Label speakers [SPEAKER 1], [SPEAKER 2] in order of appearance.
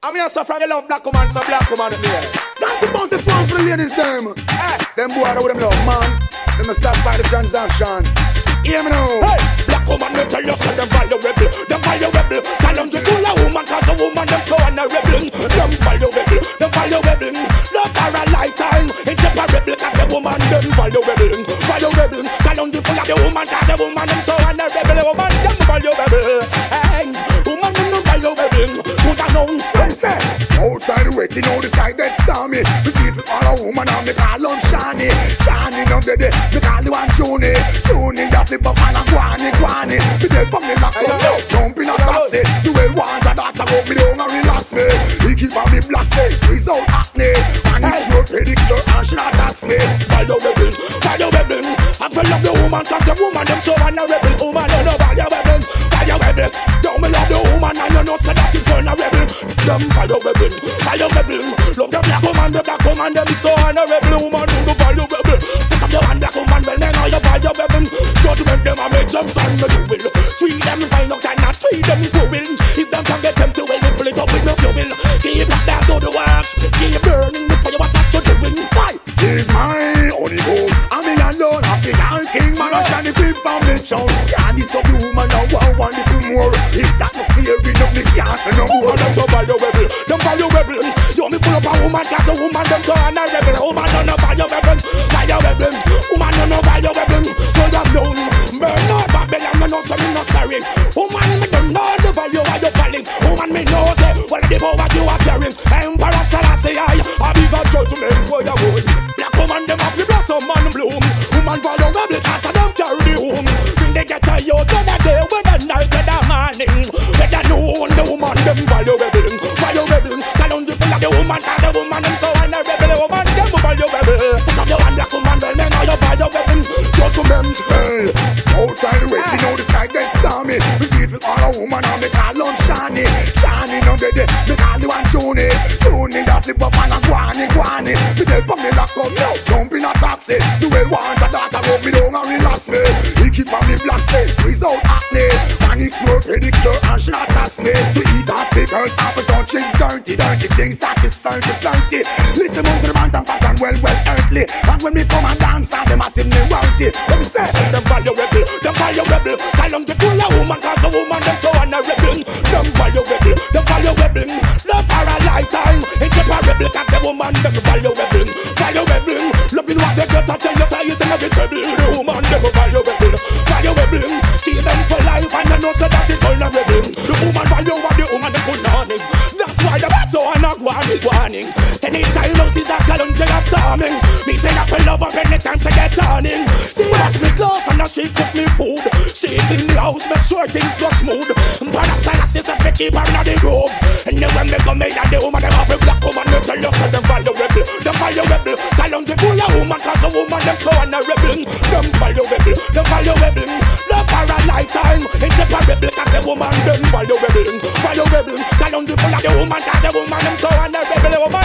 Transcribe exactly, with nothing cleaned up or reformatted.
[SPEAKER 1] I'm here so from the love black woman, some black woman in here.
[SPEAKER 2] That's the most this one for the ladies, them.
[SPEAKER 1] Hey.
[SPEAKER 2] Them boy out with them love, man. Them a start by the transaction. Hear me now.
[SPEAKER 1] Hey, black woman, me tell you, say them valuable, them valuable. Tell them to fool a woman, cause a woman, them so honorable. Them valuable, them valuable. Love for a lifetime, inseparable, cause the woman, them valuable, valuable. Tell them to fool a the woman, cause the woman, them so honorable. The woman, them valuable. Hey, woman, them valuable. Who da know?
[SPEAKER 2] Say, outside waiting, all the sky that's stormy. We feel for all a woman and me call on Shani. Shani no dead, me call you on Juni. Juni, you flip up and a guani, guani. Me dead from me lock up, jump in a taxi. You will want a doctor, go me down and relax me. He keep on me black face, squeeze out acne. And it's your pedicure and she not tax me.
[SPEAKER 1] Valuable, valuable. I feel love the woman, cause the woman, them so honorable. Woman, you know valuable, valuable. Don't me love the woman and you know say that it's vulnerable. Them valuable, valuable. Love the black woman, the black woman, them so honorable. Woman, you know valuable. Put up your hand, black woman, well, then all you valuable. Judgment them and make them stand me to will. Treat them fine, not and not treat them cruel. If them can get them to will, fill it up with no fuel. Keep that down to the works. Keep burning before you watch what you're doing. Why?
[SPEAKER 2] This is my only home. I'm in alone, African king, man. I can't keep on me show. Can't this up the woman, I want one little more. If that no fear, we don't need gas and no more.
[SPEAKER 1] Them so valuable, them valuable. You me pull up a woman, cause a woman, them so honorable. Woman, no no valuable, valuable. Woman, no no valuable. So them down, burn out Babylon, me no say me no sorry. Woman, me don't know the value of your calling. Woman, me know say, well the powers you are carrying. Emperor Selassie, I, I be the judgment for your wood. Black woman, them have to blossom and bloom. Woman, valuable, cause them carry the home. When they get a youth, when they day, when the night, when the morning. When they know the woman, them valuable, valuable. Tell them to feel like the woman, cause the woman, them so honorable. Woman, them valuable. Put up your hand, black woman, well, men are your valuable. Judgment,
[SPEAKER 2] hey. Outside waiting, now the sky gets stormy. We feel for all a woman and me call on Shani. Shani no dead, me call you on Juni. Juni, you flip up and a guani, guani. Me dead from me lock up now, jump in a taxi. You will want a daughter, rub me down and relax me. He keep on me black face, squeeze out acne. Manicure, pedicure and she not tax me. To eat off the girls, apples on cheese, dirty, dirty things that is flirty, flirty. Listen on to the man, and fat and well, well earthly. And when me come and dance, and them massive me rounty. Let me say,
[SPEAKER 1] them valuable, them valuable. Tell them to fool a woman, cause a woman, them so honorable. Them valuable, them valuable. Love for a lifetime, inseparable, cause the woman, them valuable, valuable. Loving what they get, I tell you, say it inevitable. The woman, them valuable, valuable. Keep them for life, and I know say that it's vulnerable. The woman value what the woman, them put on him. That's why the bad so I'm not warning, warning. Anytime now she's a calendar storming. Me say that I love her anytime she get turning. She wash me clothes and now she cook me food. She clean the house, make sure things go smooth. But I say that she's a fit keeper in the grove. And then when they come in and the woman, them have a black woman, they tell you say them valuable, them valuable. Tell them to fool a woman, cause a woman, them so honorable. Them valuable, them valuable. Love for a lifetime, inseparable, cause the woman, them valuable, valuable. Tell them to fool a the woman, cause the woman, them so honorable.